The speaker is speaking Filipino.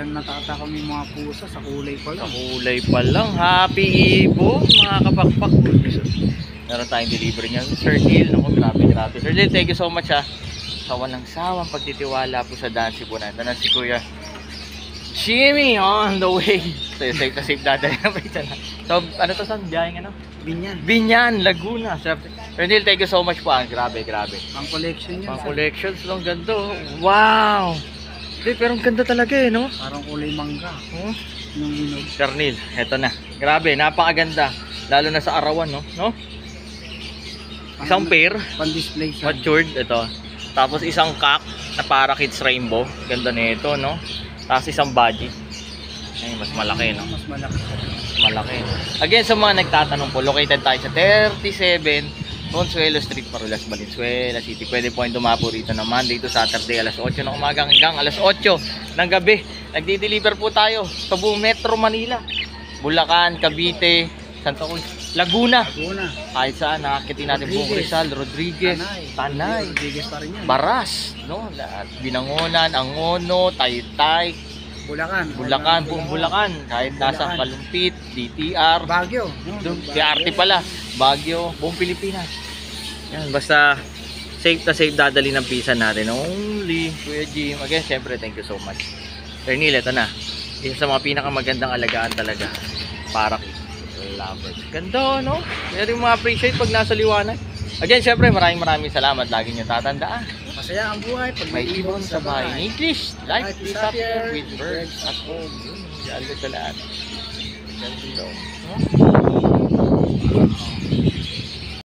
Diyan natataka may mga pusa sa kulay pa Sa lang. kulay pa lang. Happy Ibo, mga kapakpak. Meron tayong delivery niya. Sir Neil, naku, grabe. Sir Neil, thank you so much ha. Sa walang sawang pagtitiwala po sa dance po natin. Na si Kuya Jimmy on the way. So, safe na safe dadali na pa na. So, ano to saan? Biyaheng ano? Binyan. Binyan, Laguna. Sir Neil, thank you so much po. Grabe. Pang collection yan. Pang collections lang, ganda. Wow! Pero ang ganda talaga eh, no? Parang kulay mangga. Oh. Yung linog. Sir Neil, eto na. Grabe, napakaganda. Lalo na sa arawan, no? Isang pair, Pan-display siya. matured, ito. Tapos isang cock na para kids rainbow. Ganda nito, no? Tapos isang body. Ay, mas malaki, no? Mas malaki. Malaki. Again, sa mga nagtatanong po, located tayo sa 37 Consuelo Street, Parolas, Valenzuela City. Pwede po yung dumapo rito na Monday to Saturday, alas 8 ng umaga hanggang alas 8 ng gabi. Nagdi-deliver po tayo sa buong Metro Manila. Bulacan, Cavite, Santa Cruz, Laguna. Kahit saan, nakakitin natin buong Rizal, Rodriguez, Tanay, Rodriguez pa rin yan. Baras, no? Binangonan, Angono, Taytay, Bulacan, buong Bulacan. Kahit nasa Kalumpit, DTR, Baguio. DRT pala, Baguio, buong Pilipinas. Yan, basta safe na safe dadali ng pisa natin. Only Kuya Jim. Again, syempre, thank you so much. Sir Neil, ito na. Isa sa mga pinakamagandang alagaan talaga para lovers. Ganda, no? Kaya rin ma-appreciate pag nasa liwanag. Again, syempre, maraming salamat. Lagi niyo tatandaan. Masaya ang buhay pag May ibon sa bahay. In English, life is happier with birds at home. Yun, sa lahat. Ganda, no?